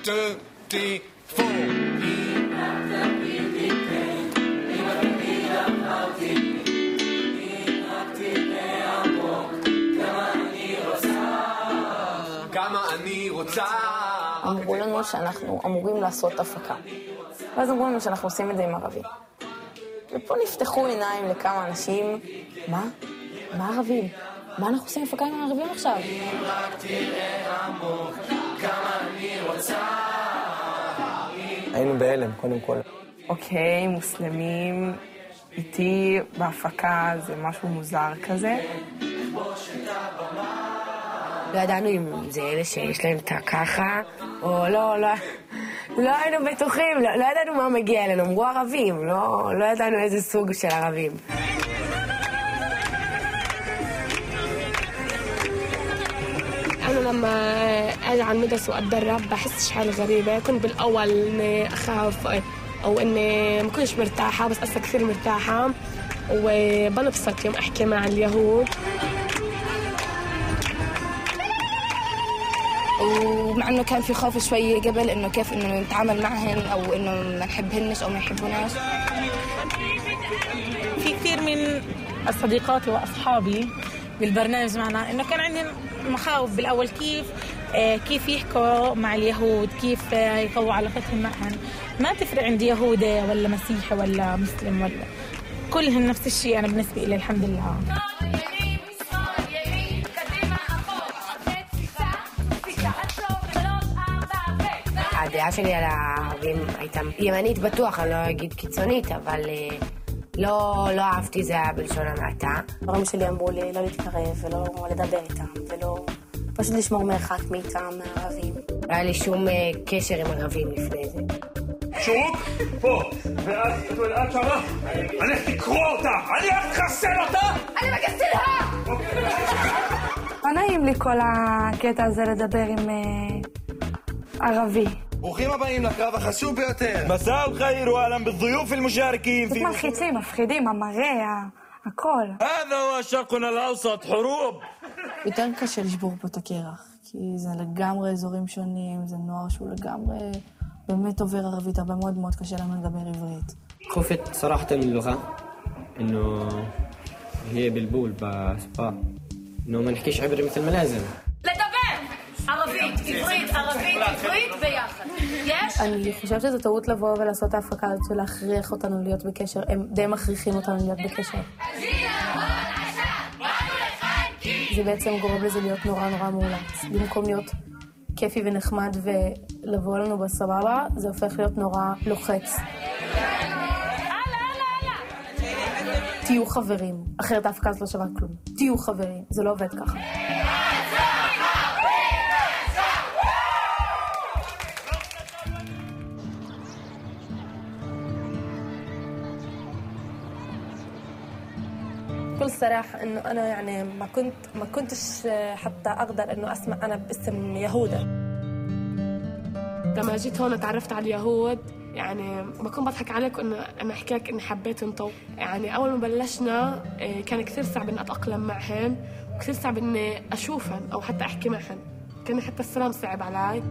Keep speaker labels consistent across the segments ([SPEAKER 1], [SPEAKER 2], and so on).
[SPEAKER 1] 2, 3, 4. כמה אני רוצה.
[SPEAKER 2] אמרו לנו שאנחנו אמורים לעשות הפקה. ואז אמרו לנו שאנחנו עושים את זה עם ערבים. ופה נפתחו עיניים לכמה אנשים. מה? מה ערבים? מה אנחנו עושים הפקה עם הערבים עכשיו?
[SPEAKER 3] היינו בהלם, קודם כל.
[SPEAKER 4] אוקיי, מוסלמים איתי בהפקה זה משהו מוזר כזה.
[SPEAKER 2] לא ידענו אם זה אלה שיש להם את הככה, או לא היינו בטוחים, לא ידענו מה מגיע אלינו, אמרו ערבים, לא ידענו איזה סוג של ערבים.
[SPEAKER 5] أنا لما أجي على المدرسة وأتدرب بحسش حالي غريبة. كنت بالأول إني أخاف أو إني ما كنتش مرتاحة، بس أصلا كثير مرتاحة وبنبسط يوم أحكي مع اليهود.
[SPEAKER 2] ومع انه كان في خوف شوي قبل انه كيف انه نتعامل معهن او انه ما نحبهنش او ما يحبوناش.
[SPEAKER 6] في كثير من الصديقات واصحابي بالبرنامج معنا انه كان عندهم مخاوف بالاول كيف يحكوا مع اليهود، كيف يقووا علاقتهم معهم. ما تفرق عندي يهودي ولا مسيحي ولا مسلم ولا كلهم نفس الشيء. انا بالنسبه لي الحمد لله.
[SPEAKER 2] הדעה שלי על הערבים הייתה ימנית בטוח, אני לא אגיד קיצונית, אבל לא אהבתי, זה היה בלשון המעטה. ההורים שלי אמרו לי לא להתקרב ולא לדבר איתם, ולא פשוט לשמור מרחק מאיתם, מהערבים. לא היה לי שום קשר עם ערבים לפני זה.
[SPEAKER 7] שוק, פה, ואז שמה, אני הולך לקרוא אותה, אני הולך לחסל אותה!
[SPEAKER 2] אני מגסילها!
[SPEAKER 4] לא נעים לי כל הקטע הזה לדבר עם ערבי.
[SPEAKER 3] ברוכים הבאים לקרב החשוב ביותר.
[SPEAKER 7] מסע אל-חיר ואהלן بالضيوف المشاركين
[SPEAKER 4] זה מלחיצים, מפחידים, המראה, הכל.
[SPEAKER 7] هذا هو الشرق الاوسط حروب.
[SPEAKER 8] יותר קשה לשבור פה את הקרח, כי זה לגמרי אזורים שונים, זה נוער שהוא לגמרי באמת עובר ערבית, אבל מאוד מאוד קשה לנו לדבר עברית.
[SPEAKER 3] خفت صراحة من اللغة إنه هي بلبول بسبا إنه ما نحكيش عبري مثل ما لازم.
[SPEAKER 6] ערבית, עברית, עברית ביחד. יש?
[SPEAKER 2] אני חושבת שזו טעות לבוא ולעשות את ההפקה הזאת ולהכריח אותנו להיות בקשר. הם די מכריחים אותנו להיות בקשר. זה בעצם גורם לזה להיות נורא נורא מאולץ. במקום להיות כיפי ונחמד ולבוא לנו בסבבה, זה הופך להיות נורא לוחץ. תהיו חברים. אחרת ההפקה הזאת לא שווה כלום. תהיו חברים. זה לא עובד ככה. بكل صراحة إنه أنا يعني ما كنتش حتى أقدر إنه أسمع أنا باسم يهودا.
[SPEAKER 5] لما جيت هون تعرفت على اليهود، يعني بكون بضحك عليك إنه أنا أحكي لك إني حبيتهم. يعني أول ما بلشنا كان كثير صعب إني أتأقلم معهم، وكثير صعب إني أشوفهم أو حتى أحكي معهم. كان حتى السلام صعب علي.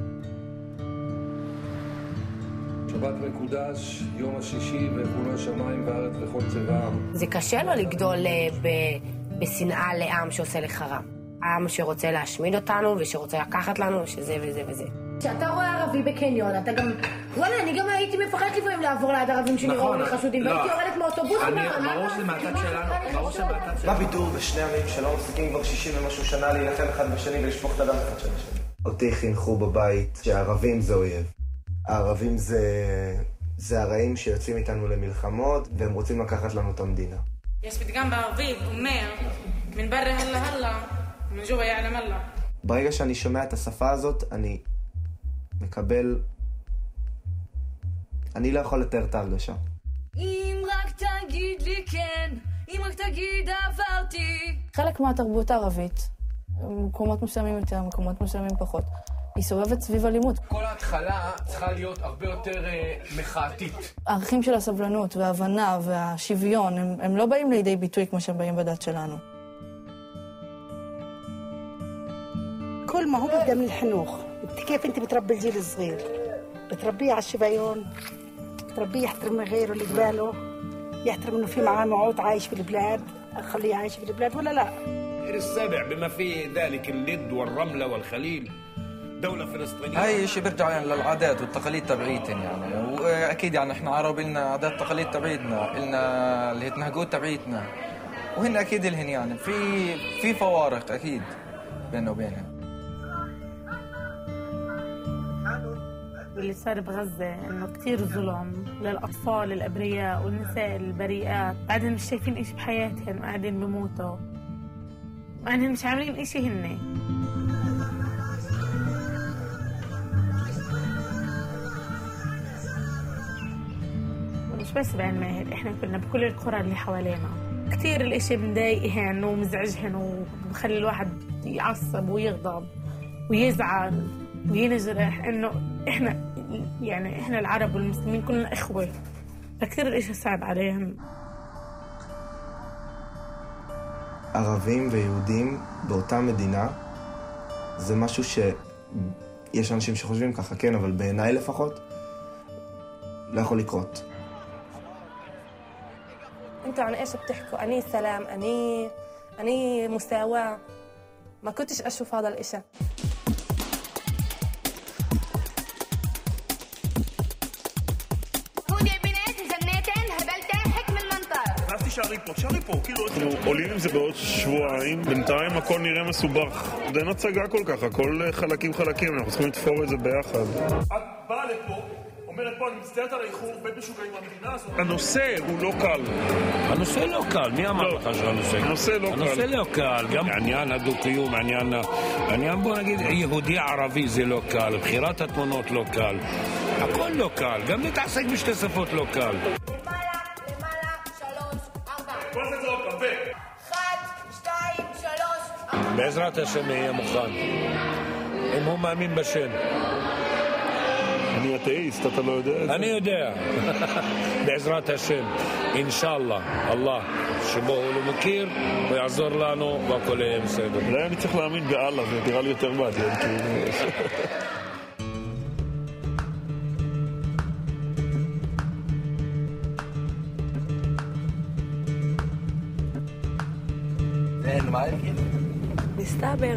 [SPEAKER 9] שבת מקודש, יום השישי וכולו שמיים וארץ וכל צבעם.
[SPEAKER 2] זה קשה לו לגדול בשנאה לעם שעושה לך רע. עם שרוצה להשמיד אותנו ושרוצה לקחת לנו שזה וזה וזה. כשאתה רואה ערבי בקניון, אתה גם... וואלה, אני גם הייתי מפחד לפעמים לעבור ליד ערבים שנראו לי חשודים, והייתי יורדת מאוטובוס.
[SPEAKER 3] ברור שזה מהצד שלנו, מה בידור בשני עמים שלא מפסיקים כבר 60 ומשהו שנה להילחם אחד בשני ולשפוך את הדם אחד של השני? אותי חינכו בבית שהערבים זה אויב. הערבים זה הרעים שיוצאים איתנו למלחמות, והם רוצים לקחת לנו את המדינה.
[SPEAKER 6] יש פתגם בערבית, אומר, מן ברא הלה הלה, מן ג'ובה יעלם הלה.
[SPEAKER 3] ברגע שאני שומע את השפה הזאת, אני מקבל... אני לא יכול לתאר את ההרגשה.
[SPEAKER 6] אם רק תגיד לי כן, אם רק תגיד עברתי.
[SPEAKER 8] חלק מהתרבות הערבית, מקומות מסוימים יותר, מקומות מסוימים פחות, היא סובבת סביב אלימות.
[SPEAKER 1] כל ההתחלה צריכה להיות הרבה יותר מחאתית.
[SPEAKER 8] הערכים של הסבלנות וההבנה והשוויון, הם לא באים לידי ביטוי כמו שהם באים בדת שלנו.
[SPEAKER 10] كل ما هو بدأ من الحنوخ كيف انت بتربي الجيل الصغير بتربيه على الشفيون، بتربيه يحترم غيره اللي قباله، يحترم انه في معاه موعود عايش في البلاد، اخليه عايش في البلاد ولا لا.
[SPEAKER 11] السابع بما في ذلك اللد والرملة والخليل دولة فلسطينية.
[SPEAKER 12] هاي شيء بيرجع يعني للعادات والتقاليد تبعيتهم يعني، واكيد يعني احنا عرب لنا عادات تقاليد تبعيتنا، لنا اللي هتنهجود تبعيتنا، وهن اكيد لهن يعني في فوارق اكيد بيننا وبينهم.
[SPEAKER 6] اللي صار بغزة إنه كتير ظلم للأطفال الأبرياء والنساء البريئات، بعدين مش شايفين إشي بحياتهم وقاعدين بموتوا، يعني مش عاملين إشي هن. مش بس بعين ماهر، إحنا كنا بكل القرى اللي حوالينا كتير الإشي مضايقهن ومزعجهن وبخلي الواحد يعصب ويغضب ويزعل وينجرح، إنه إحنا العرب والمسلمين كلنا إخوة، فكتير الإشي صعب عليهم.
[SPEAKER 3] ערבים ויהודים באותה מדינה זה משהו שיש אנשים שחושבים ככה, כן, אבל בעיניי לפחות לא יכול לקרות.
[SPEAKER 13] انتوا عن ايش بتحكوا؟ اني سلام، اني مساواة، ما كنتش اشوف هذا الاشي.
[SPEAKER 7] שערי פה, כאילו אנחנו עולים עם זה בעוד שבועיים, בינתיים הכל נראה מסובך. אין הצגה כל כך, הכל חלקים, אנחנו צריכים לתפור את זה ביחד. את באה לפה, אומרת פה, אני מצטערת על האיחור, בית משוגעים מהמדינה הזאת. הנושא הוא לא קל.
[SPEAKER 11] הנושא לא קל, מי אמר לך שהנושא קל?
[SPEAKER 7] הנושא לא קל.
[SPEAKER 11] הנושא לא קל, גם עניין הדו-קיום, עניין בוא נגיד יהודי ערבי זה לא קל, בחירת התמונות לא קל, הכל לא קל, גם להתעסק בשתי שפות לא קל. בעזרת השם יהיה מוכן, אם הוא מאמין בשם.
[SPEAKER 7] אני אתאיסט, אתה לא יודע את זה?
[SPEAKER 11] אני יודע. בעזרת השם, אינשאללה, אללה שבו הוא לא מכיר, הוא יעזור לנו והכל יהיה בסדר.
[SPEAKER 7] אולי אני צריך להאמין באללה, זה נראה לי יותר מעניין.
[SPEAKER 12] אין מים כאילו?
[SPEAKER 13] מסתבר.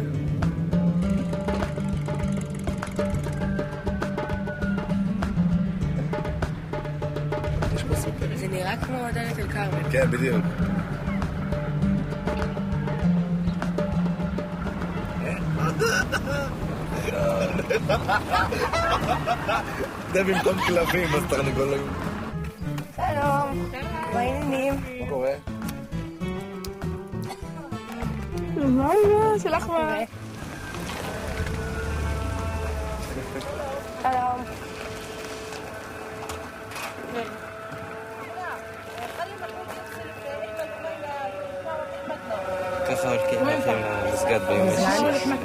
[SPEAKER 12] יש פה סופר.
[SPEAKER 13] זה נראה כמו דלית אל כרמל.
[SPEAKER 12] כן, בדיוק. זה במקום כלבים, אז תרנגולים.
[SPEAKER 13] שלום, מה העניינים?
[SPEAKER 12] מה קורה?
[SPEAKER 4] מה היה? שלך מה?
[SPEAKER 13] שלום.
[SPEAKER 12] ככה הולכים למסגד ביום שישי.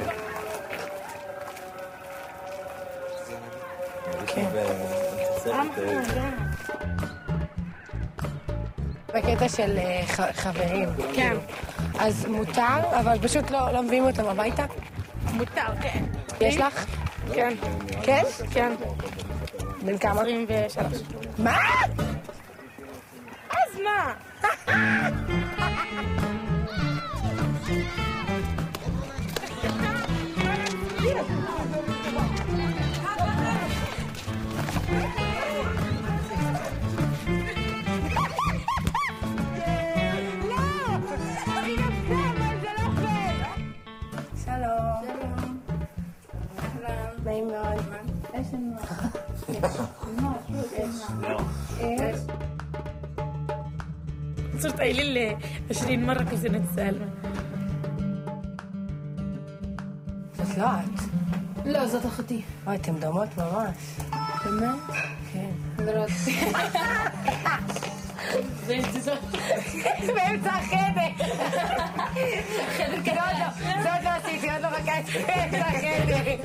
[SPEAKER 2] בקטע של חברים.
[SPEAKER 13] כן.
[SPEAKER 2] אז מותר, אבל פשוט לא מביאים אותם הביתה?
[SPEAKER 13] מותר, כן.
[SPEAKER 2] יש לך?
[SPEAKER 13] כן.
[SPEAKER 2] כן?
[SPEAKER 13] כן.
[SPEAKER 2] בן כמה?
[SPEAKER 13] 23.
[SPEAKER 2] מה?
[SPEAKER 13] אז מה?
[SPEAKER 2] נעים מאוד.
[SPEAKER 6] صرت قايلين لي 20 مرة كوزينة سالمة.
[SPEAKER 2] זאת לא את.
[SPEAKER 13] לא, זאת אחותי.
[SPEAKER 2] אוי, אתם דומות ממש.
[SPEAKER 13] באמת?
[SPEAKER 2] כן. באמצע החדר. זאת לא עשיתי, עוד לא רקעתי באמצע החדר.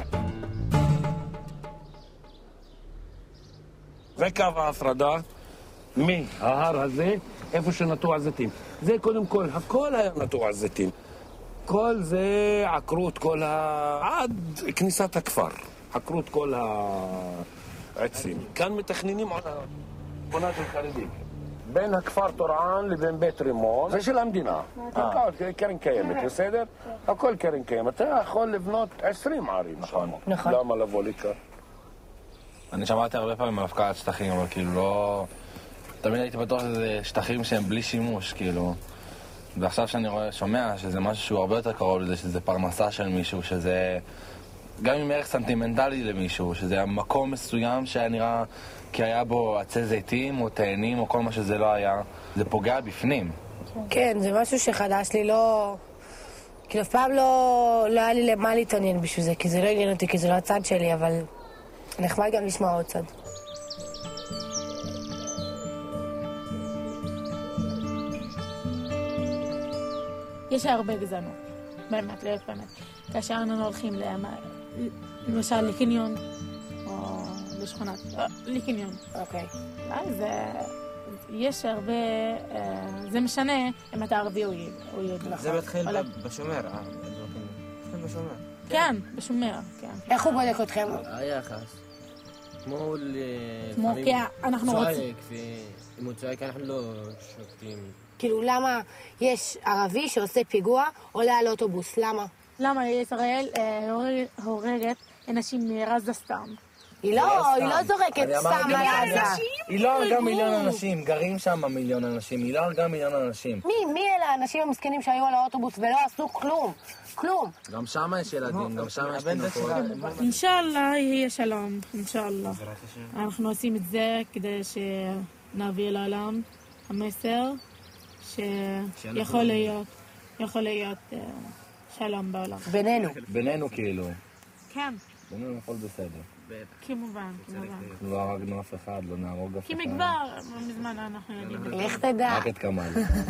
[SPEAKER 11] זה קו ההפרדה מההר הזה, איפה שנטוע זיתים. זה קודם כל, הכל היה נטוע זיתים. כל זה עקרו את כל עד כניסת הכפר. עקרו את כל עצים. כאן מתכננים על הבונה של חרדים.
[SPEAKER 14] בין הכפר טורען לבין בית רימון, זה של המדינה. קרן קיימת, בסדר? הכל קרן קיימת. אתה יכול לבנות 20 ערים. נכון. למה לבוא לכאן?
[SPEAKER 15] אני שמעתי הרבה פעמים על הפקעת שטחים, אבל כאילו לא... תמיד הייתי בטוח שזה שטחים שהם בלי שימוש, כאילו. ועכשיו שאני שומע שזה משהו שהוא הרבה יותר קרוב לזה, שזה פרנסה של מישהו, שזה... גם עם ערך סנטימנטלי למישהו, שזה מקום מסוים שהיה נראה כי היה בו עצי זיתים או תאנים או כל מה שזה לא היה, זה פוגע בפנים.
[SPEAKER 2] כן, זה משהו שחדש לי, לא... כאילו אף פעם לא היה לי למה להתעניין בשביל זה, כי זה לא עניין אותי, כי זה לא הצד שלי, אבל נחמד גם לשמוע עוד צד.
[SPEAKER 6] יש הרבה גזענות, באמת, להיות באמת. כאשר אנחנו הולכים למשל לקניון, או לשכונת, לקניון.
[SPEAKER 2] אוקיי.
[SPEAKER 6] אז יש הרבה, זה משנה אם אתה ערבי או יהודי.
[SPEAKER 16] זה מתחיל בשומר, בשומר.
[SPEAKER 6] כן, בשומר, כן.
[SPEAKER 2] איך הוא בודק אתכם?
[SPEAKER 16] היחס. כמו
[SPEAKER 6] כי אנחנו רוצים...
[SPEAKER 16] צועק, אם הוא צועק אנחנו לא שוקטים.
[SPEAKER 2] כאילו, למה יש ערבי שעושה פיגוע עולה על אוטובוס? למה?
[SPEAKER 6] למה ישראל הורגת אנשים מעזה סתם?
[SPEAKER 2] היא לא זורקת סתם על עזה.
[SPEAKER 12] היא לא הרגה מיליון אנשים, גרים שם מיליון אנשים, היא לא הרגה מיליון אנשים.
[SPEAKER 2] מי אלה האנשים המסכנים שהיו על האוטובוס ולא עשו כלום? כלום.
[SPEAKER 12] גם שם יש ילדים, גם שם יש תינוקות.
[SPEAKER 6] אינשאללה יהיה שלום, אינשאללה. אנחנו עושים את זה כדי שנביא לעולם המסר שיכול להיות שלום בעולם.
[SPEAKER 15] בינינו כאילו.
[SPEAKER 6] כן.
[SPEAKER 15] בינינו הכל בסדר.
[SPEAKER 6] כמובן.
[SPEAKER 15] לא הרגנו אף אחד, לא נהרוג אף אחד.
[SPEAKER 6] כי מגבר, מזמן אנחנו יודעים.
[SPEAKER 2] לך תדע.
[SPEAKER 15] רק את כמל.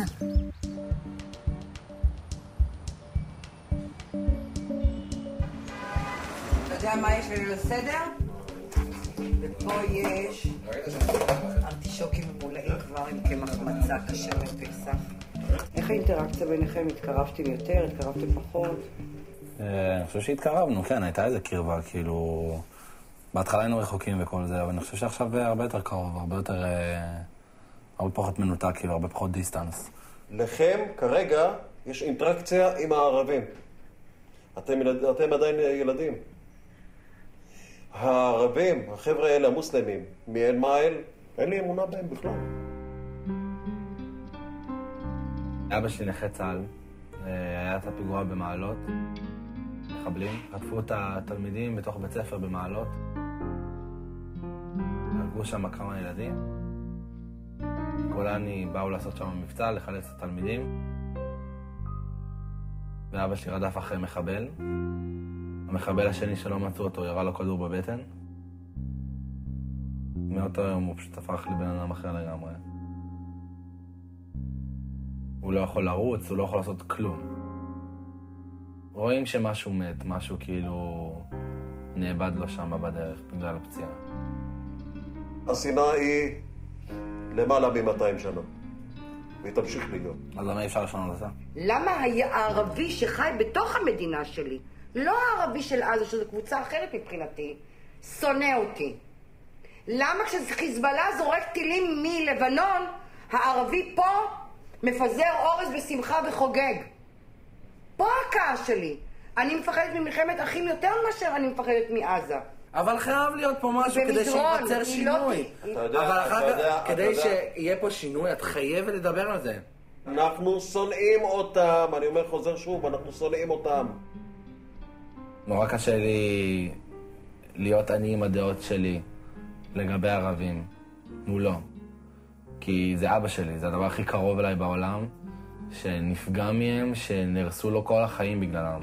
[SPEAKER 17] אתה יודע מה יש לי לסדר? ופה יש ארטישוקים ממולאים כבר עם קמח מצה קשה לפסח. איך האינטראקציה ביניכם? התקרבתם יותר? התקרבתם פחות?
[SPEAKER 15] אני חושב שהתקרבנו, כן, הייתה איזה קרבה, כאילו... בהתחלה היינו רחוקים וכל זה, אבל אני חושב שעכשיו הרבה יותר קרוב, הרבה פחות מנותק, כאילו, הרבה פחות דיסטנס.
[SPEAKER 18] לכם, כרגע, יש אינטראקציה עם הערבים. אתם עדיין ילדים. הערבים, החבר'ה האלה, המוסלמים, מאל מייל, אין לי אמונה בהם בכלל.
[SPEAKER 15] אבא שלי נכה צה"ל, היה את הפיגוע במעלות, מחבלים, חטפו את התלמידים בתוך בית ספר במעלות, הרגו שם כמה ילדים, גולני באו לעשות שם מבצע, לחלץ את התלמידים, ואבא שלי רדף אחרי מחבל, המחבל השני שלא מצאו אותו ירה לו כדור בבטן, מאותו יום הוא פשוט הפך לבן אדם אחר לגמרי. הוא לא יכול לרוץ, הוא לא יכול לעשות כלום. רואים שמשהו מת, משהו כאילו נאבד לו שם בדרך בגלל הפציעה.
[SPEAKER 18] השנאה היא למעלה מ-200 שנה, והיא תמשיך להיות.
[SPEAKER 15] אז למה אי אפשר לשנות אותה?
[SPEAKER 17] למה הערבי שחי בתוך המדינה שלי, לא הערבי של עזה, שזו קבוצה אחרת מבחינתי, שונא אותי? למה כשחיזבאללה זורק טילים מלבנון, הערבי פה מפזר אורז בשמחה וחוגג? פה הכעס שלי. אני מפחדת ממלחמת אחים יותר מאשר אני מפחדת מעזה.
[SPEAKER 12] אבל חייב להיות פה משהו כדי שייווצר שינוי. אבל אחר כך, כדי שיהיה פה שינוי, את חייבת לדבר על זה.
[SPEAKER 18] אנחנו שונאים אותם, אני אומר חוזר שוב, אנחנו שונאים אותם.
[SPEAKER 15] נורא קשה לי להיות אני עם הדעות שלי לגבי ערבים, מולו. כי זה אבא שלי, זה הדבר הכי קרוב אליי בעולם, שנפגע מהם, שנרסו לו כל החיים בגללם.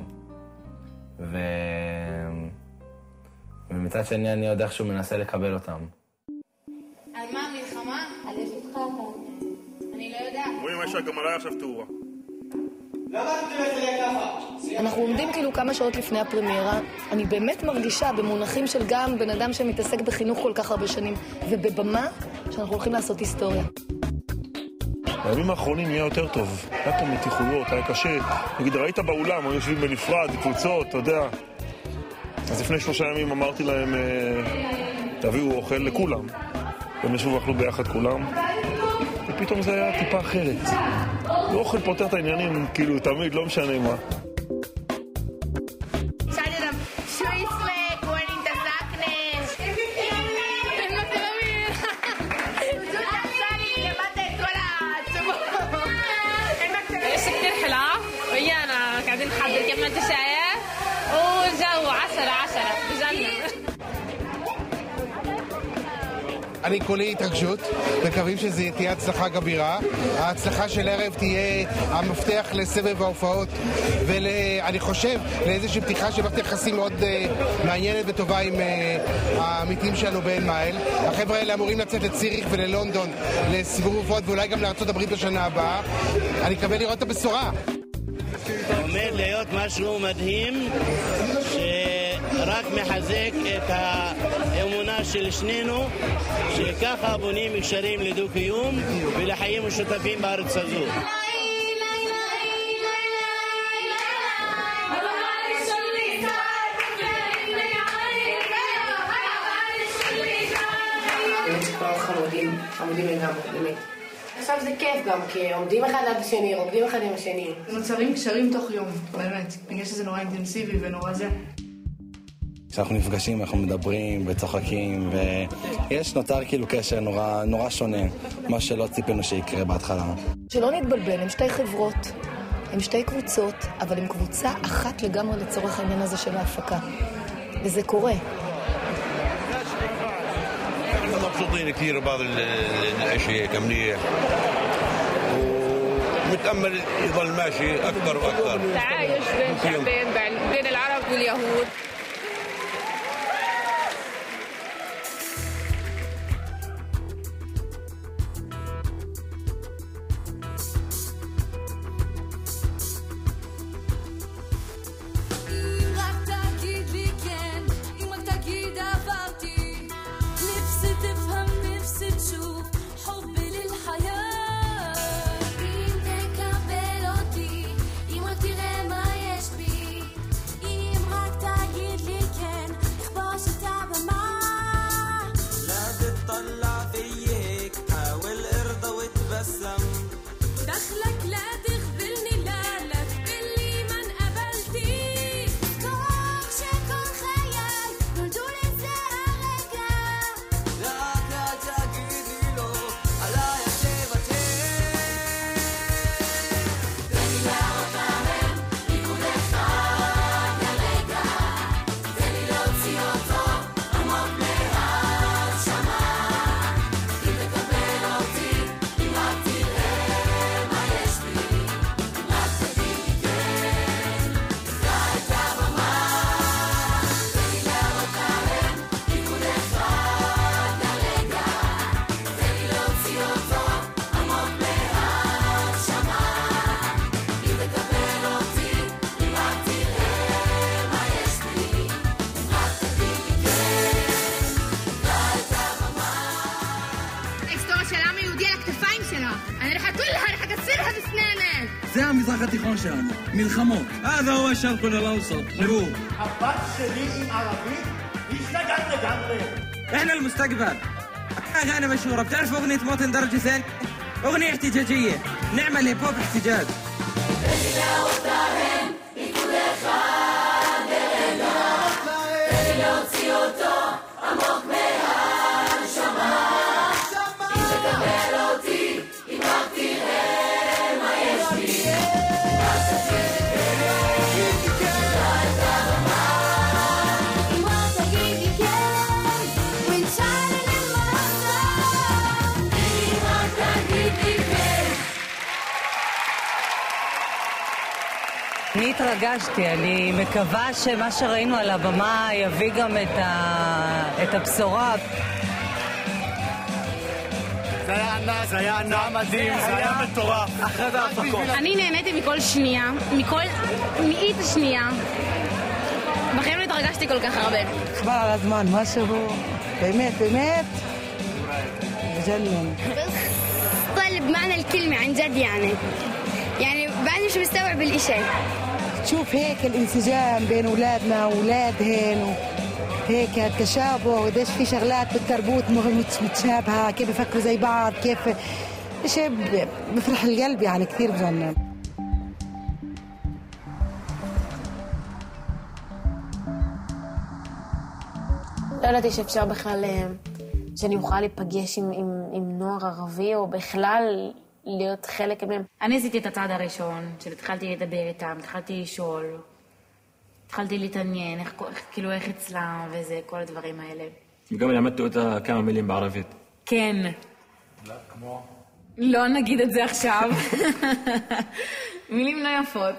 [SPEAKER 15] ומצד שני אני יודע שהוא מנסה לקבל אותם.
[SPEAKER 19] על מה המלחמה? על אשתך אתה. אני לא יודעת.
[SPEAKER 7] רואים מה גם עליי עכשיו תאורה.
[SPEAKER 19] למה את מתארת לי ככה?
[SPEAKER 20] אנחנו עומדים כאילו כמה שעות לפני הפרמיירה. אני באמת מרגישה במונחים של גם בן אדם שמתעסק בחינוך כל כך הרבה שנים, ובבמה שאנחנו הולכים לעשות היסטוריה.
[SPEAKER 7] בימים האחרונים יהיה יותר טוב. היה פה מתיחויות, היה קשה. נגיד, ראית באולם, היו יושבים בנפרד, קבוצות, אתה יודע. אז לפני 3 ימים אמרתי להם, תביאו אוכל לכולם. הם ישבו ואכלו ביחד כולם, ופתאום זה היה טיפה אחרת. ואוכל פותר את העניינים, כאילו תמיד, לא משנה מה.
[SPEAKER 21] אני כולי התרגשות, מקווים שזה תהיה הצלחה גבירה. ההצלחה של הערב תהיה המפתח לסבב ההופעות, ואני חושב לאיזושהי פתיחה של מערכת יחסים מאוד מעניינת וטובה עם העמיתים שלנו בעין מייל. החבר'ה האלה אמורים לצאת לציריך וללונדון לסיבוב הופעות ואולי גם לארצות הברית בשנה הבאה. אני מקווה לראות את הבשורה.
[SPEAKER 22] עומד להיות משהו מדהים שרק מחזק את האמונה של שנינו שככה בונים קשרים לדו-קיום ולחיים משותפים בארץ הזו.
[SPEAKER 2] חמודים לגמרי, באמת. עכשיו זה כיף גם, כי עומדים אחד עד השני, רוקדים אחד עם השני.
[SPEAKER 8] נוצרים קשרים תוך יום, באמת. בגלל שזה נורא אינטנסיבי ונורא זה.
[SPEAKER 15] כשאנחנו נפגשים, אנחנו מדברים וצוחקים, ויש נוצר כאילו קשר נורא שונה, מה שלא ציפינו שיקרה בהתחלה.
[SPEAKER 20] שלא נתבלבל, הם שתי חברות, הם שתי קבוצות, אבל הם קבוצה אחת לגמרי לצורך העניין הזה של ההפקה. וזה קורה.
[SPEAKER 11] مبسوطين كثير ببعض الاشياء كمنيح ومتامل يضل ماشي اكثر واكثر.
[SPEAKER 4] تعايش بين شعبين بين العرب واليهود.
[SPEAKER 23] זה המזרח התיכון שלנו, מלחמות. هذا هو الشرق الاوسط حروب.
[SPEAKER 24] הבת שלי עם ערבית השתגעת לגמרי.
[SPEAKER 23] احنا المستقبل. اغاني مشهوره، بتعرف اغنيه مواطن درجه ثانيه؟ اغنيه احتجاجيه، نعمل هيب هوب احتجاج.
[SPEAKER 25] אני התרגשתי, אני מקווה שמה שראינו על הבמה יביא גם את הבשורה.
[SPEAKER 24] זה היה ענק, זה היה מדהים, זה היה מטורף. אחרי ההפקות.
[SPEAKER 26] אני נהניתי מכל שנייה, מכל מאית השנייה. בחיים לא התרגשתי כל כך הרבה.
[SPEAKER 10] חבל על הזמן, משהו באמת, مجنن.
[SPEAKER 26] طيب بمعنى الكلمة عن جد يعني بعدني مش مستوعب الإشي.
[SPEAKER 10] تشوف هيك الانسجام بين أولادنا وأولادهن هيك التشابه قديش في شغلات بالتربوط متشابهة، كيف بفكروا زي بعض، كيف شيء بفرح القلب يعني كثير بجنن.
[SPEAKER 2] לא ידעתי שאפשר בכלל שאני אוכל להיפגש עם נוער ערבי, או בכלל להיות חלק מהם.
[SPEAKER 26] אני עשיתי את הצעד הראשון, שהתחלתי לדבר איתם, התחלתי לשאול, התחלתי להתעניין, איך אצלם וזה, כל הדברים האלה.
[SPEAKER 1] וגם למדתי אותה כמה מילים בערבית.
[SPEAKER 26] כן.
[SPEAKER 1] לא, כמו?
[SPEAKER 26] לא נגיד את זה עכשיו. מילים לא יפות.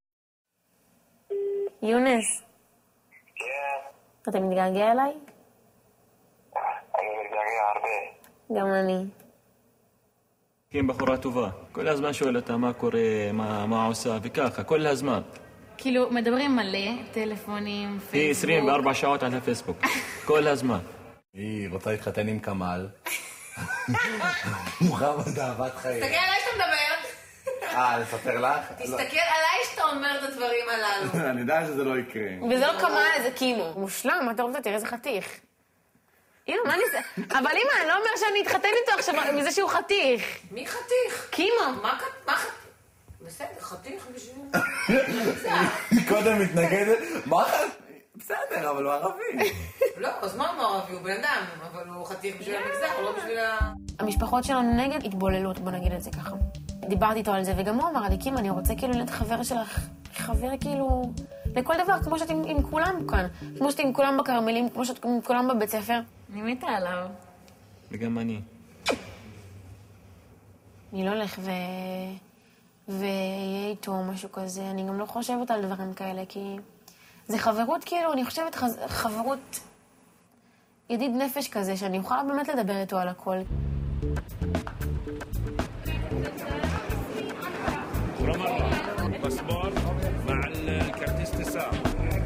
[SPEAKER 2] יונס.
[SPEAKER 3] כן.
[SPEAKER 2] אתה מתגעגע אליי?
[SPEAKER 3] אני מתגעגע הרבה.
[SPEAKER 2] גם אני.
[SPEAKER 1] היא בחורה טובה. כל הזמן שואל אותה מה קורה, מה עושה, וככה, כל הזמן.
[SPEAKER 26] כאילו, מדברים מלא, טלפונים, פייסבוק.
[SPEAKER 1] היא 24 שעות על הפייסבוק. כל הזמן.
[SPEAKER 15] היא רוצה להתחתן עם כמאל. מוחמד אהבת חיי.
[SPEAKER 2] תסתכל עליי שאתה מדבר.
[SPEAKER 15] לספר לך?
[SPEAKER 2] תסתכל עליי שאתה אומר את הדברים הללו.
[SPEAKER 15] אני יודע שזה לא יקרה.
[SPEAKER 2] וזה לא כמאל, זה קימו. מושלם, אתה רוצה, תראה איזה חתיך. אבל אמא, אני לא אומר שאני אתחתן איתו עכשיו מזה שהוא חתיך.
[SPEAKER 17] מי חתיך?
[SPEAKER 2] קימו.
[SPEAKER 17] מה חתיך? בסדר, חתיך בשביל...
[SPEAKER 15] קודם מתנגדת, מה חתיך? בסדר, אבל הוא ערבי.
[SPEAKER 17] לא, אז מה הוא ערבי? הוא בן אדם, אבל הוא חתיך בשביל המגזר, לא בשביל
[SPEAKER 2] המשפחות שלנו נגד התבוללות, בוא נגיד את זה ככה. דיברתי איתו על זה, וגם הוא אמר לי, קימה, אני רוצה כאילו להיות חבר שלך, חבר כאילו... לכל דבר, כמו שאתם עם כולם כאן. כמו שאתם עם כולם בקרמלים, כמו שאתם עם כולם בבית ספר.
[SPEAKER 26] אני מתה עליו.
[SPEAKER 1] וגם אני.
[SPEAKER 2] אני לא הולך ויהיה איתו משהו כזה. אני גם לא חושבת על דברים כאלה, כי... זה חברות כאילו, אני חושבת חברות ידיד נפש כזה, שאני אוכל באמת לדבר איתו על הכל.
[SPEAKER 11] باسبور مع الكارت استساء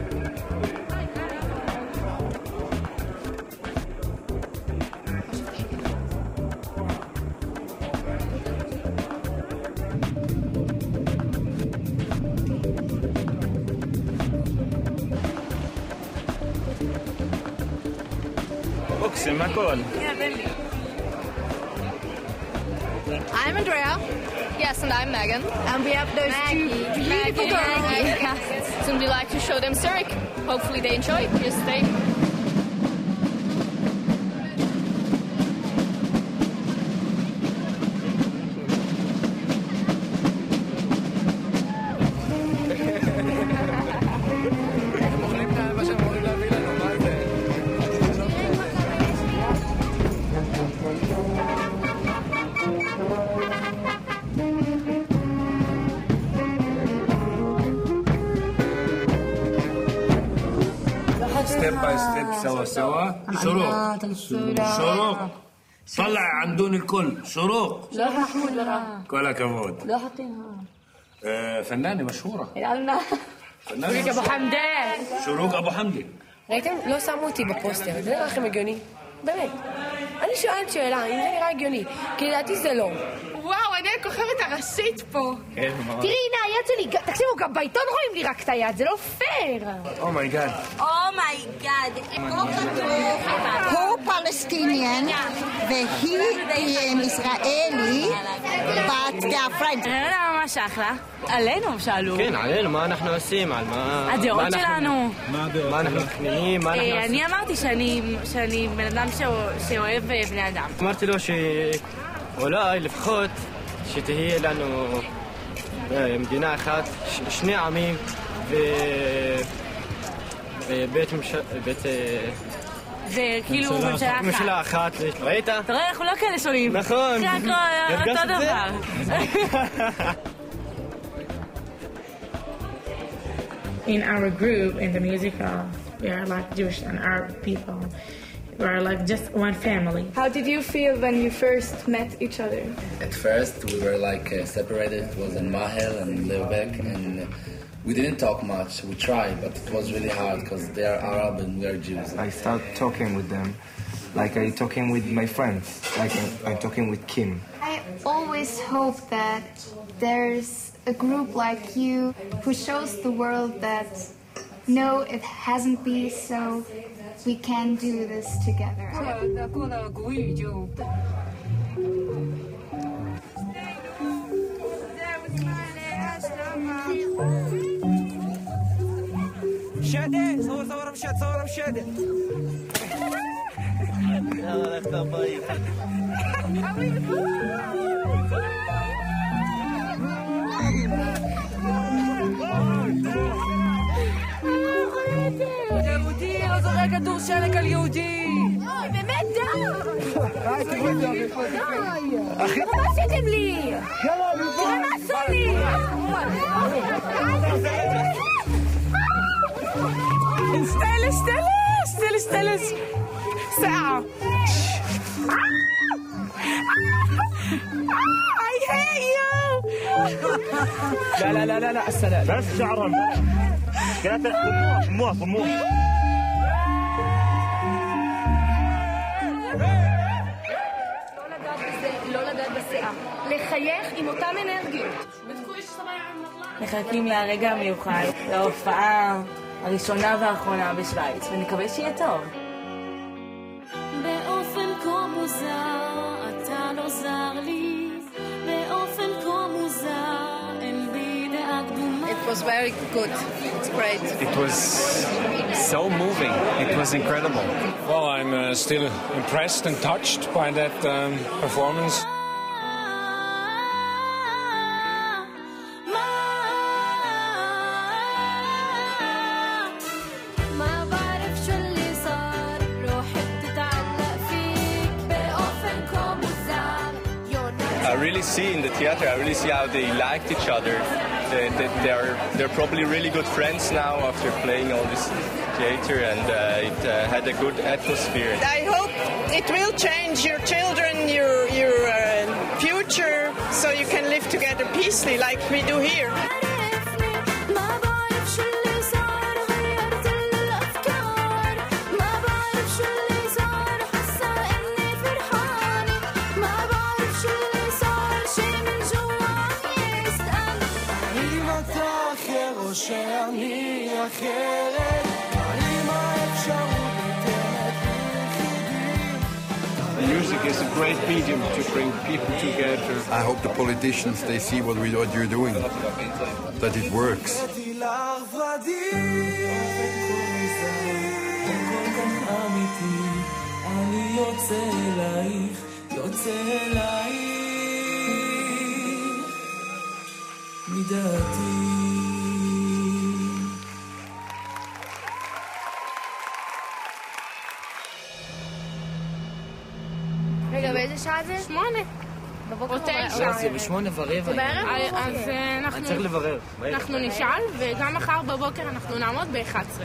[SPEAKER 1] اقسم اكل.
[SPEAKER 5] I'm Andrea. Yes, and I'm Megan. And we have those two beautiful girls. So we'd like to show them Zurich. Hopefully they enjoy it. Just stay.
[SPEAKER 11] ستيب باي ستيب سوا شروق شروق طلع عن دون الكل شروق
[SPEAKER 2] לא מחמוד לרעה.
[SPEAKER 11] כל הכבוד.
[SPEAKER 2] לא חתימה.
[SPEAKER 11] فنانة مشهورة.
[SPEAKER 2] יאללה.
[SPEAKER 11] شروق
[SPEAKER 2] אבו חמדי.
[SPEAKER 11] شروق أبو حمدي.
[SPEAKER 2] ראיתם? לא שמו אותי בפוסטר, זה נראה לכם הגיוני? באמת. אני שואלת שאלה, אם זה נראה הגיוני, כי לדעתי זה לא.
[SPEAKER 26] וואו, אני הכוכבת הראשית פה.
[SPEAKER 11] כן, ממש.
[SPEAKER 26] תראי, הנה היד שלי, תקשיבו, גם בעיתון רואים לי רק את היד, זה לא פייר.
[SPEAKER 11] אומייגאד.
[SPEAKER 5] אומייגאד.
[SPEAKER 10] הוא פלסטיניאן והיא ישראלי, but they are friends.
[SPEAKER 26] נראה ממש אחלה. עלינו, שאלו.
[SPEAKER 16] כן, עלינו, מה אנחנו עושים? על מה...
[SPEAKER 26] הדעות שלנו.
[SPEAKER 16] מה אנחנו קניים? מה אנחנו עושים?
[SPEAKER 26] אני אמרתי שאני בן אדם שאוהב בני אדם.
[SPEAKER 16] אמרתי לו שאולי לפחות שתהיה לנו מדינה אחת, שני עמים ובית
[SPEAKER 26] וכאילו
[SPEAKER 16] ממשלה אחת. ראית?
[SPEAKER 26] אתה רואה, אנחנו לא כאלה שונים.
[SPEAKER 16] נכון.
[SPEAKER 26] אותו דבר.
[SPEAKER 6] In our group, in the musical, we are like Jewish and Arab people. We are like just one family.
[SPEAKER 9] How did you feel when you first met each other?
[SPEAKER 15] At first, we were like separated. It was in Mahel and Leubek, and we didn't talk much. We tried, but it was really hard because they are Arab and we are Jews.
[SPEAKER 13] I start talking with them, like I'm talking with my friends, like I'm talking with Kim.
[SPEAKER 14] I always hope that there's a group like you who shows the world that no, it hasn't been, so we can do this together.
[SPEAKER 23] شادي صور مشادة يلا اختار طيب
[SPEAKER 7] יהודי, לא זורק כדור שלג על יהודי! אוי, באמת די! די! מה עשיתם לי? תראה מה עשו לי! استلس ساعة I hate you
[SPEAKER 23] لا السلام
[SPEAKER 12] بس شعرهم كانت طموح
[SPEAKER 20] לא לגעת בשיער, לחייך עם אותם אנרגיות.
[SPEAKER 25] מחכים להרגע המיוחד, להופעה הראשונה והאחרונה בשוויץ, ונקווה שיהיה טוב.
[SPEAKER 18] באופן כה מוזר, אתה לא זר לי, באופן כה מוזר, אין בי דעה קדומה.
[SPEAKER 4] It was very good. It's great.
[SPEAKER 19] It was so moving. It was incredible.
[SPEAKER 11] Well, I'm still impressed and touched by that performance.
[SPEAKER 19] I really see in the theater, I really see how they liked each other. They're probably really good friends now after playing all this theater, and it had a good atmosphere.
[SPEAKER 4] I hope it will change your children, your future, so you can live together peacefully like we do here.
[SPEAKER 23] שאני אחרת, עם האפשרות לתת יחידים.
[SPEAKER 12] Music is a great medium to bring people together.
[SPEAKER 21] I hope the politicians, they see what you're doing, that it works.
[SPEAKER 23] אני יוצא אלייך מדעתי.
[SPEAKER 2] רגע, באיזה שעה זה? 8. בבוקר או 9.
[SPEAKER 16] זה ב8:15.
[SPEAKER 2] בערב?
[SPEAKER 4] אז אנחנו...
[SPEAKER 16] צריך לברר.
[SPEAKER 4] אנחנו נשאל, וגם מחר בבוקר אנחנו נעמוד ב11.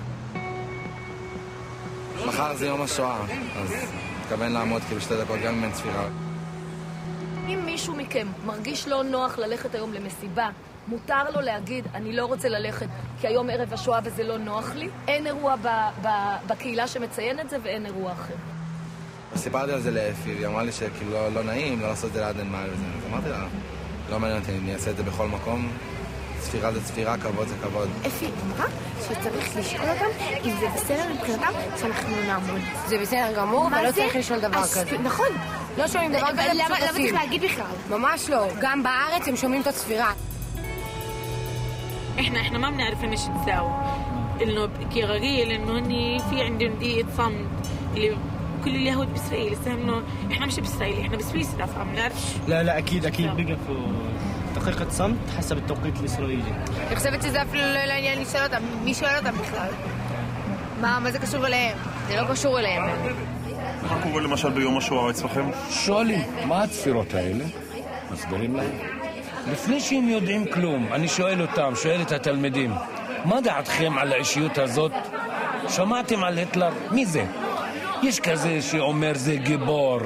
[SPEAKER 13] מחר זה יום השואה, אז מתכוון לעמוד ב2 דקות גם אם אין צפירה.
[SPEAKER 20] אם מישהו מכם מרגיש לא נוח ללכת היום למסיבה, מותר לו להגיד, אני לא רוצה ללכת, כי היום ערב השואה וזה לא נוח לי. אין אירוע בקהילה שמציין את זה ואין אירוע אחר.
[SPEAKER 13] סיפרתי על זה לאפי, היא אמרה לי שכאילו לא נעים, לא לעשות את זה ליד אין מעל וזה. אז אמרתי לה, לא מעניין אותי, אני אעשה את זה בכל מקום. ספירה זה ספירה, כבוד זה כבוד.
[SPEAKER 2] אפי אמרה שצריך לשאול אותם אם זה בסדר מבחינתם שאנחנו נעמוד. זה בסדר גמור, ולא צריך לשאול דבר כזה. נכון, לא שומעים דבר כזה. למה צריך להגיד בכלל? ממש לא, גם בארץ הם שומעים את הספירה.
[SPEAKER 6] احنا ما بنعرف ايش نساوي انه كرجال انه هني في عندهم دقيقه صمت اللي كل اليهود باسرائيل انه احنا مش باسرائيل احنا بسويسرا فما بنعرفش
[SPEAKER 16] لا اكيد بيقفوا دقيقه صمت حسب التوقيت الاسرائيلي.
[SPEAKER 4] אני חושבת שזה אפילו לא לעניין לשאול אותם, מי שואל אותם בכלל? מה זה קשור אליהם? זה לא קשור אליהם.
[SPEAKER 12] מה קורה למשל ביום השואה אצלכם?
[SPEAKER 11] שואלים, מה הצפירות האלה? מסבירים להם. לפני שהם יודעים כלום, אני שואל אותם, שואל את התלמידים, מה דעתכם על האישיות הזאת? שמעתם על היטלר? מי זה? יש כזה שאומר זה גיבור,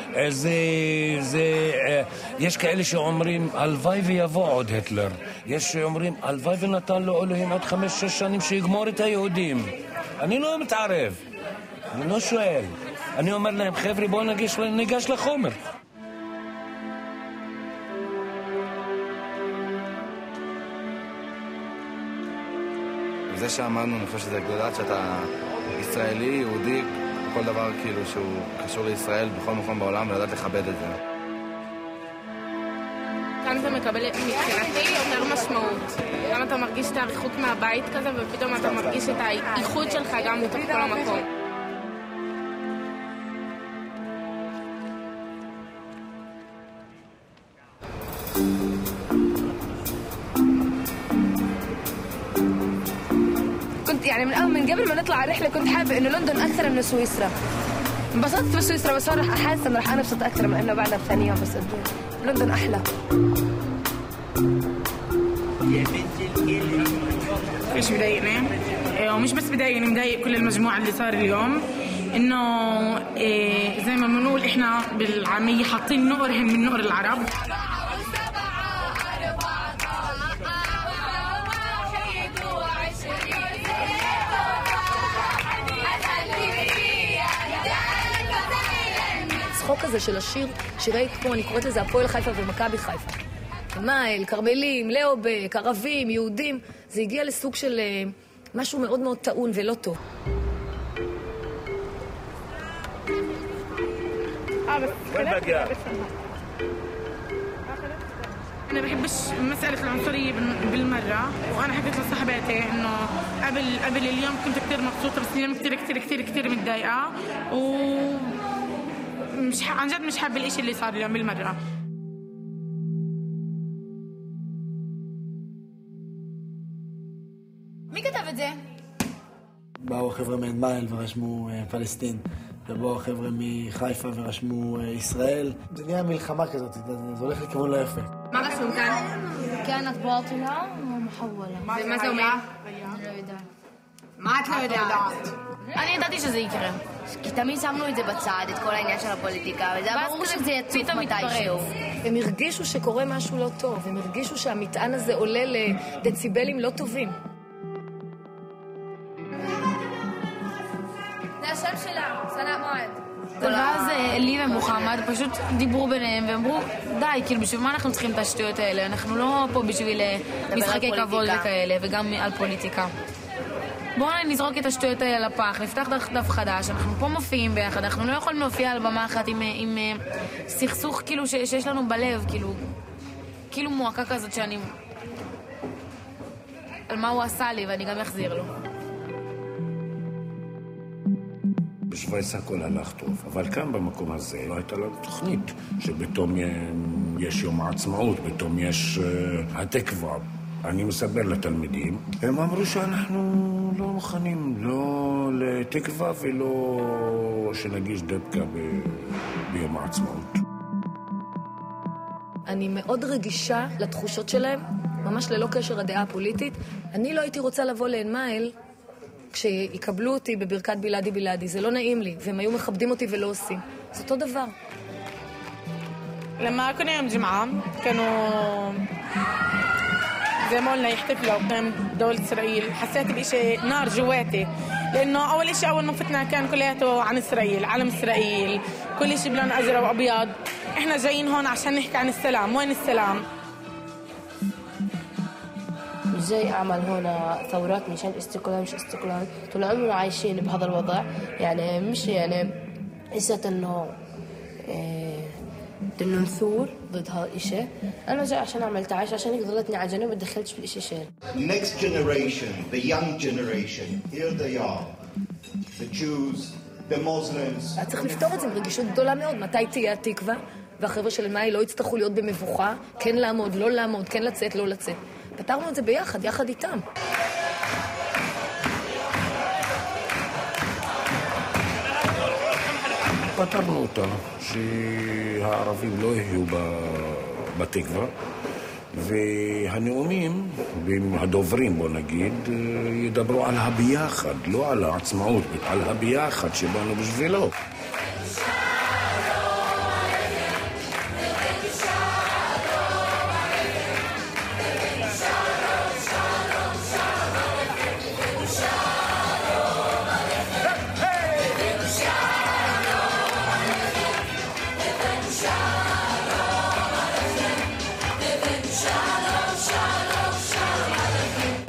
[SPEAKER 11] יש כאלה שאומרים הלוואי ויבוא עוד היטלר, יש שאומרים הלוואי ונתן לו אלוהים עוד 5-6 שנים שיגמור את היהודים. אני לא מתערב, אני לא שואל, אני אומר להם חבר'ה בואו ניגש לחומר.
[SPEAKER 13] זה שאמרנו, אני חושב שזה לדעת שאתה ישראלי, יהודי, כל דבר כאילו שהוא קשור לישראל בכל מקום בעולם, ולדעת לכבד את זה.
[SPEAKER 6] כאן זה מקבל מבחינתי יותר משמעות. גם אתה מרגיש את הריחוק מהבית כזה, ופתאום אתה מרגיש את האיחוד שלך גם בתוך כל המקום.
[SPEAKER 2] يعني من قبل ما نطلع الرحلة كنت حابة إنه لندن أكثر من سويسرا. انبسطت بسويسرا بس راح أحس إنه راح أنبسط أكثر من إنه بعدها بثاني يوم، بس لندن أحلى.
[SPEAKER 6] ايش بضايقني؟ ومش بس بضايقني، مضايق كل المجموعة اللي صار اليوم، إنه زي ما بنقول إحنا بالعامية حاطين نقرهم من نقر العرب.
[SPEAKER 20] הצחוק הזה של השיר, שירי כמו, אני קוראת לזה הפועל חיפה ומכבי חיפה. מייל, קרמלים, לאובק, ערבים, יהודים, זה הגיע לסוג של משהו מאוד מאוד טעון ולא טוב.
[SPEAKER 6] أنا بحبش مسألة العنصرية بالمرة، وأنا حكيت لصاحباتي إنه قبل اليوم كنت كتير مبسوطة، بس اليوم كتير متضايقة، مش عن جد مش حابة الإشي اللي صار اليوم بالمرة.
[SPEAKER 5] מי כתב את זה?
[SPEAKER 1] באו חבר'ה מאנמייל ורשמו פלסטין, ובאו חבר'ה מחיפה ורשמו ישראל. זה נהיה מלחמה כזאת, זה הולך לכיוון לא יפה.
[SPEAKER 5] מה רשום כאן? كانت باطلة ومحولة. ומה זה אומר? אני לא יודעת. מה את לא יודעת? אני ידעתי שזה יקרה.
[SPEAKER 2] כי תמיד שמנו את זה בצד, את כל העניין של הפוליטיקה, וזה היה ברור שזה יצוף מתישהו.
[SPEAKER 20] הם הרגישו שקורה משהו לא טוב, הם הרגישו שהמטען הזה עולה לדציבלים לא טובים.
[SPEAKER 5] זה השם שלה, סנא מועד.
[SPEAKER 26] ואז אלי ומוחמד פשוט דיברו ביניהם ואמרו, די, כאילו בשביל מה אנחנו צריכים את השטויות האלה? אנחנו לא פה בשביל משחקי כבוד וכאלה, וגם על פוליטיקה. בואו נזרוק את השטויות האלה לפח, נפתח דף חדש, אנחנו פה מופיעים ביחד, אנחנו לא יכולים להופיע על במה אחת עם סכסוך כאילו שיש לנו בלב, כאילו מועקה כזאת שאני... על מה הוא עשה לי ואני גם אחזיר לו.
[SPEAKER 11] בשוויץ הכל הלך טוב, אבל כאן במקום הזה לא הייתה לנו תוכנית שפתאום יש יום העצמאות, פתאום יש התקווה. אני מסבר לתלמידים, הם אמרו שאנחנו לא מוכנים, לא לתקווה ולא שנגיש דבקה ביום העצמאות.
[SPEAKER 20] אני מאוד רגישה לתחושות שלהם, ממש ללא קשר לדעה הפוליטית. אני לא הייתי רוצה לבוא לאנמייל כשיקבלו אותי בברכת בלעדי בלעדי, זה לא נעים לי, והם היו מכבדים אותי ולא עושים. זה אותו דבר.
[SPEAKER 6] لما كنا يوم جمعة كانوا زي ما قلنا يحتفلوا قدام دولة إسرائيل، حسيت بإشي نار جواتي، لأنه أول إشي أول ما فتنا كان كلياته عن إسرائيل، علم إسرائيل، كل إشي بلون أزرق وأبيض. إحنا جايين هون عشان نحكي عن السلام، وين السلام؟
[SPEAKER 2] مش جاي أعمل هنا ثورات مشان استقلال مش استقلال، طول عمرنا عايشين بهذا الوضع، يعني مش يعني قصة إنه إنه نثور ضد هذا الشيء. أنا جاي عشان أعمل تعايش، عشان هيك ضلتني على جنب ما تدخلتش بالإشي شيء.
[SPEAKER 3] Next generation, the young generation, here they are, the Jews, the Muslims.
[SPEAKER 20] צריך לפתור את זה עם רגישות גדולה מאוד. מתי תהיה התקווה? והחבר'ה של אנמייל לא יצטרכו להיות במבוכה, כן לעמוד, לא לעמוד, כן לצאת, לא לצאת. פתרנו את זה ביחד, יחד איתם.
[SPEAKER 11] פתרנו אותה, שהערבים לא יהיו בתקווה, והנאומים, הדוברים בוא נגיד, ידברו על הביחד, לא על העצמאות, על הביחד שבאנו בשבילו.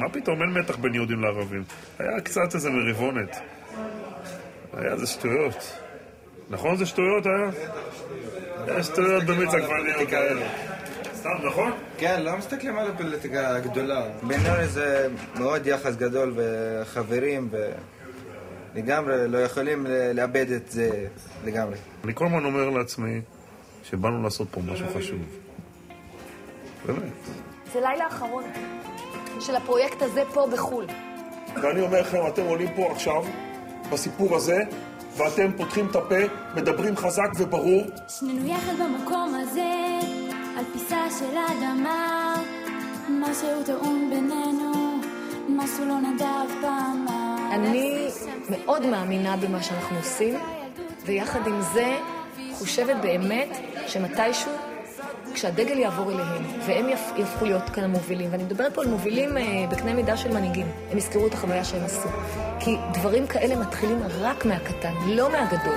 [SPEAKER 8] מה פתאום, אין מתח בין יהודים לערבים. היה קצת איזה מריבונת. היה זה שטויות. נכון זה שטויות היה? היה שטויות במיץ עגבניות כאלה. סתם, נכון?
[SPEAKER 13] כן, לא מסתכלים על הפוליטיקה הגדולה. בינינו זה מאוד יחס גדול וחברים ולגמרי לא יכולים לאבד את זה לגמרי.
[SPEAKER 8] אני כל הזמן אומר לעצמי שבאנו לעשות פה משהו חשוב. באמת.
[SPEAKER 20] זה לילה אחרון של הפרויקט הזה פה בחול.
[SPEAKER 8] ואני אומר לכם, אתם עולים פה עכשיו בסיפור הזה ואתם פותחים את הפה, מדברים חזק וברור.
[SPEAKER 18] שנינו יחד במקום הזה, על פיסה של אדמה, משהו טעון בינינו, משהו לא נדע פעם.
[SPEAKER 20] אני מאוד מאמינה במה שאנחנו עושים, ויחד עם זה חושבת באמת שמתישהו, כשהדגל יעבור אליהם, והם יהפכו להיות כאן המובילים, ואני מדברת פה על מובילים בקנה מידה של מנהיגים, הם יזכרו את החוויה שהם עשו. כי דברים כאלה מתחילים רק מהקטן, לא מהגדול.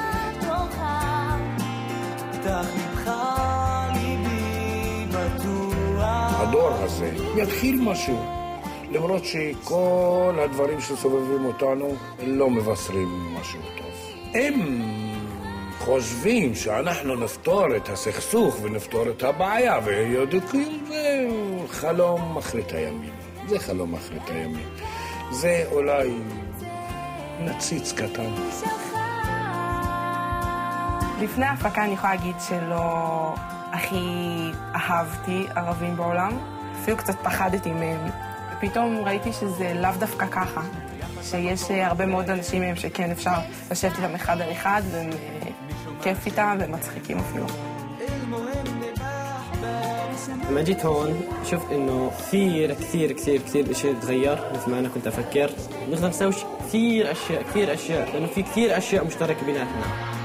[SPEAKER 11] הדור הזה יתחיל משהו, למרות שכל הדברים שסובבים אותנו לא מבשרים משהו טוב. הם חושבים שאנחנו נפתור את הסכסוך ונפתור את הבעיה, ויודעים זה חלום אחרית הימים. זה חלום אחרית הימים. זה אולי נציץ קטן.
[SPEAKER 9] לפני ההפקה אני יכולה להגיד שלא הכי אהבתי ערבים בעולם, אפילו קצת פחדתי מהם. פתאום ראיתי שזה לאו דווקא ככה, שיש הרבה מאוד אנשים מהם שכן אפשר לשבת איתם אחד על אחד, והם כיף איתם ומצחיקים אפילו.
[SPEAKER 16] لما جيت هون شفت انه كثير كثير كثير كثير اشياء تتغير مثل ما انا كنت افكر. نقدر نسوي كثير اشياء لانه في كثير اشياء مشتركه بيناتنا.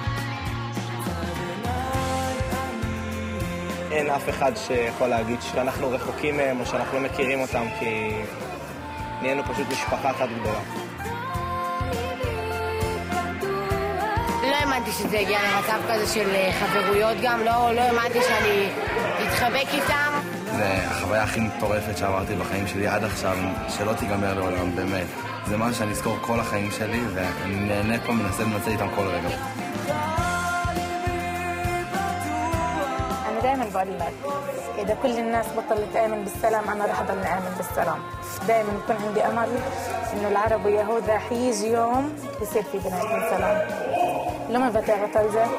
[SPEAKER 10] אין אף אחד שיכול להגיד שאנחנו רחוקים מהם או שאנחנו לא מכירים אותם, כי נהיינו פשוט משפחה אחת גדולה.
[SPEAKER 2] לא האמנתי שזה הגיע למצב כזה של חברויות גם, לא האמנתי שאני אתחבק איתם.
[SPEAKER 13] זה החוויה הכי מטורפת שעברתי בחיים שלי עד עכשיו, שלא תיגמר לעולם, באמת. זה מה שאני אזכור כל החיים שלי, ואני נהנה פה מנסה למצא איתם כל רגע.
[SPEAKER 6] دائما بقول لك إذا كل الناس بطلت تآمن بالسلام أنا رح أضل نآمن بالسلام. دائما يكون عندي أمل إنه العرب واليهود رح يجي يوم يصير في بيناتهم سلام. לא מוותרת על זה.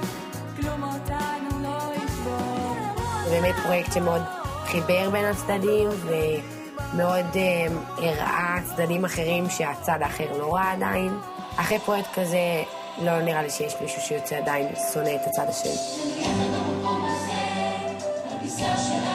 [SPEAKER 2] זה באמת פרויקט שמאוד חיבר בין הצדדים ומאוד הראה צדדים אחרים שהצד האחר לא ראה עדיין. אחרי פרויקט כזה לא נראה לי שיש מישהו שיוצא עדיין שונא את הצד השני.